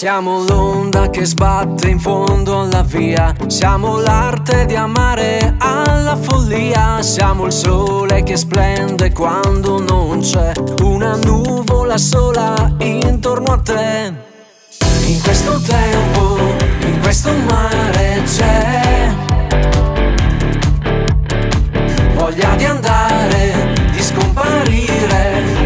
Siamo l'onda che sbatte in fondo alla via, siamo l'arte di amare alla follia, siamo il sole che splende quando non c'è una nuvola sola intorno a te. In questo tempo, in questo mare c'è voglia di andare, di scomparire,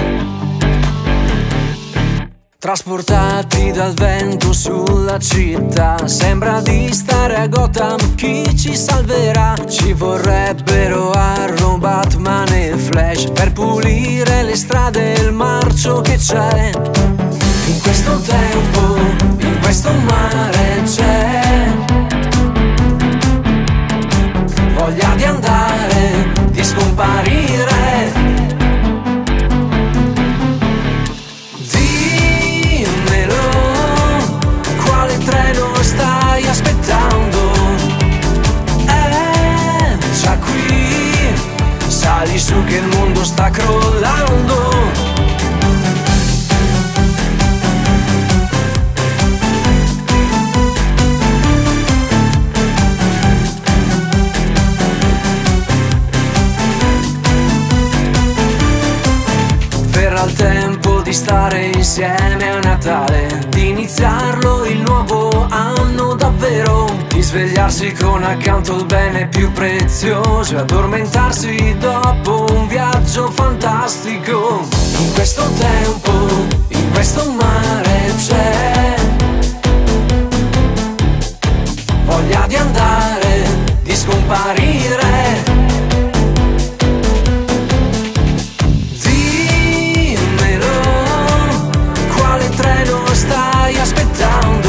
trasportati dal vento sulla città. Sembra di stare a Gotham, chi ci salverà? Ci vorrebbero Arrow, Batman e Flash per pulire le strade e il marcio che c'è. In questo tempo, in questo mare c'è voglia di andare, di scomparire. Stai aspettando, è già qui, sali su che il mondo sta crollando. Verrà il tempo di stare insieme a Natale, di iniziarlo il nuovo anno davvero, di svegliarsi con accanto il bene più prezioso e addormentarsi dopo un viaggio fantastico. In questo tempo, in questo mare c'è voglia di andare, di scomparire. Stai aspettando,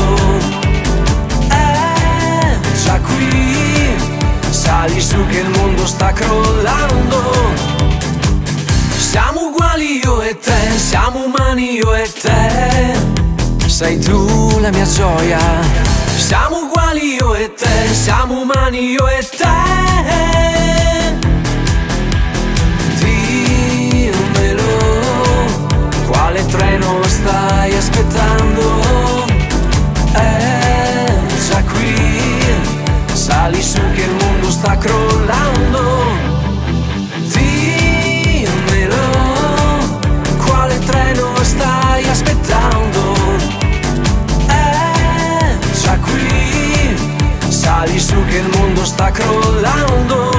è già qui, sali su che il mondo sta crollando. Siamo uguali io e te, siamo umani io e te, sei tu la mia gioia. Siamo uguali io e te, siamo umani io e te. Dimmelo, quale treno stai aspettando? È già qui, sali su che il mondo sta crollando. Dimmelo, quale treno stai aspettando? È già qui, sali su che il mondo sta crollando.